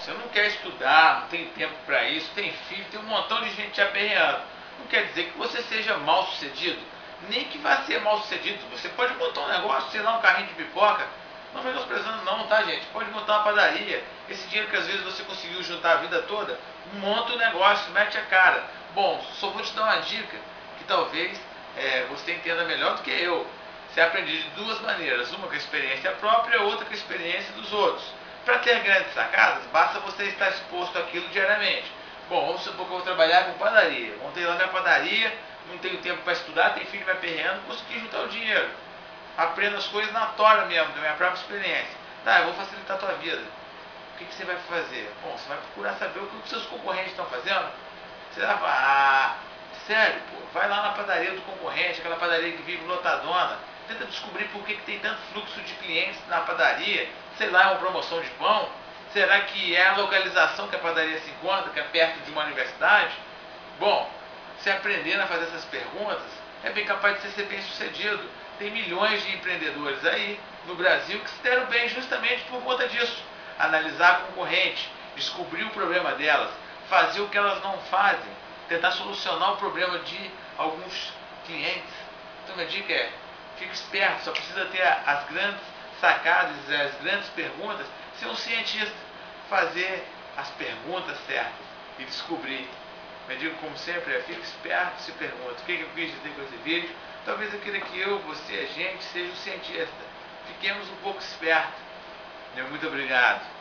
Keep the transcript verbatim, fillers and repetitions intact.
você não quer estudar, não tem tempo para isso, tem filho, tem um montão de gente te aperreando. Não quer dizer que você seja mal sucedido, nem que vá ser mal sucedido. Você pode montar um negócio, sei lá, um carrinho de pipoca. Não vai menosprezando não, tá, gente? Pode montar uma padaria. Esse dinheiro que às vezes você conseguiu juntar a vida toda, monta um negócio, mete a cara. Bom, só vou te dar uma dica que talvez é, você entenda melhor do que eu. Você aprende de duas maneiras, uma com a experiência própria, outra com a experiência dos outros. Para ter grandes sacadas, basta você estar exposto àquilo diariamente. Bom, vamos supor que eu vou trabalhar com padaria. Montei lá minha padaria, não tenho tempo para estudar, tem filho me aperreando, consegui juntar o dinheiro. Aprendo as coisas na tora mesmo, da minha própria experiência. Tá, eu vou facilitar a tua vida. O que, que você vai fazer? Bom, você vai procurar saber o que os seus concorrentes estão fazendo. Você vai falar, ah, sério, pô, vai lá na padaria do concorrente, aquela padaria que vive lotadona. Tenta descobrir por que, que tem tanto fluxo de clientes na padaria. Sei lá, é uma promoção de pão? Será que é a localização que a padaria se encontra, que é perto de uma universidade? Bom, se aprender a fazer essas perguntas, é bem capaz de você ser bem sucedido. Tem milhões de empreendedores aí no Brasil que se deram bem justamente por conta disso. Analisar a concorrente, descobrir o problema delas, fazer o que elas não fazem, tentar solucionar o problema de alguns clientes. Então minha dica é, fique esperto, só precisa ter as grandes sacadas, as grandes perguntas, ser um cientista, fazer as perguntas certas e descobrir. Minha dica, como sempre, é fique esperto, se pergunta o que eu quis dizer com esse vídeo. Talvez eu queira que eu, você, a gente, seja um cientista. Fiquemos um pouco espertos. Muito obrigado.